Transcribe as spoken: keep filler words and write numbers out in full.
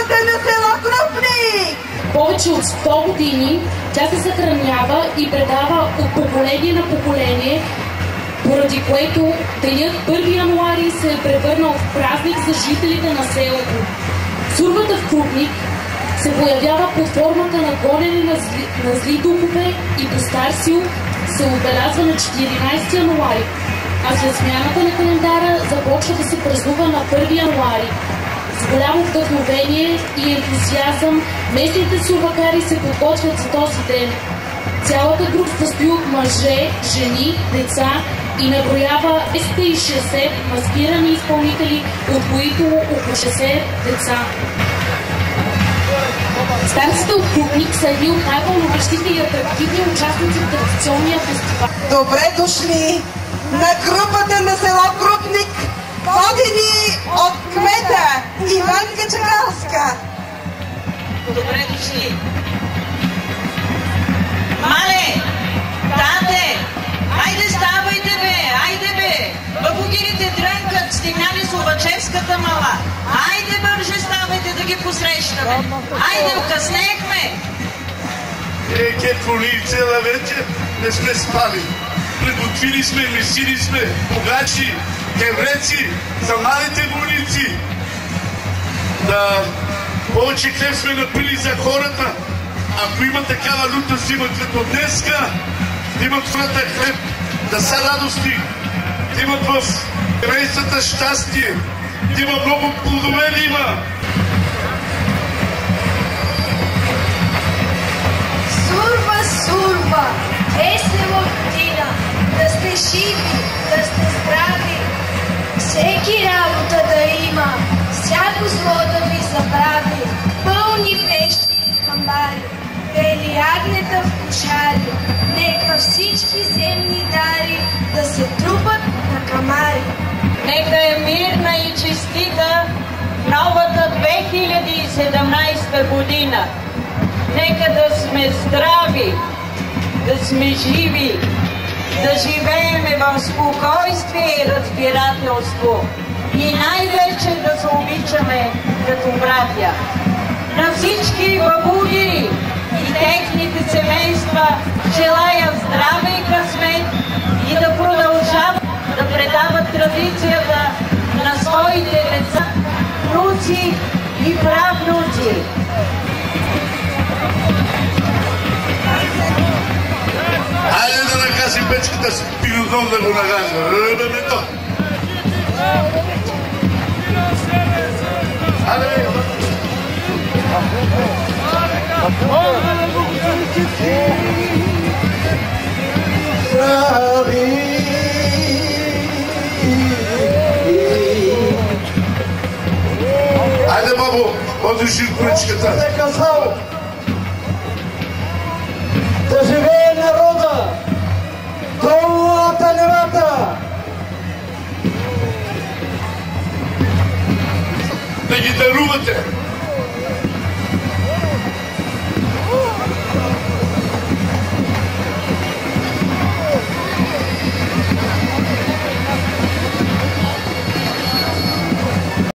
групата на село Крупник. Повече от сто години тя се съхранява и предава от поколение на поколение, поради което денят първи януари се е превърнал в празник за жителите на селото. Сурвата в Крупник се появява под формата на гонене на зли, на зли духове и по стар сил се отбелязва на четиринайсети януари, а след смяната на календара започва да се празнува на първи януари. С голямо вдъхновение и ентузиазъм местните сурвакари се подготвят за този ден. Цялата група състои от мъже, жени, деца и наброява двеста и шейсет маскирани изпълнители, от които около шейсет деца. Старците от Крупник са едни от най-вълнуващите и атрактивни участници в традиционния фестивал. Добре дошли на групата на село Крупник, водени от кмета Иванка Чакалска. Добре дошли! Мале! Тате! Айде ставайте бе! Айде бе! Бабугирите дрънкат, стигнали с Обачевската мала. Айде бърже ставайте да ги посрещаме! Айде, окъснехме! Е, кефоли, цела вечер не сме спали. Приготвили сме, месили сме богачи, кевреци за малите войници. Да повече хлеб сме напили за хората. Ако има такава люта зима като днеска, да имат врата хлеб, да са радостни, да имат в семействата щастие, да има много плодове да има. Сурва, сурва, весела година, да сте живи, да сте здрави, всеки работа да има, всяко зло да ви забрави, пълни вещи и хамбари, бели агнета в кошари, нека всички земни дари да се трупат на камари. Нека е мирна и честита новата две хиляди и седемнайсета година. Нека да сме здрави, да сме живи, да живееме в спокойствие и разбирателство и най-вече да се обичаме като братя. На всички бабугири и техните семейства желая здраве и късмет и да продължават да предават традицията на своите деца, внуци и правнуци. Хайде да нагази печката с пилотон да го нагазва. Ръбемето! Хайде! Хайде, бабо, подвижи в печката. Да живе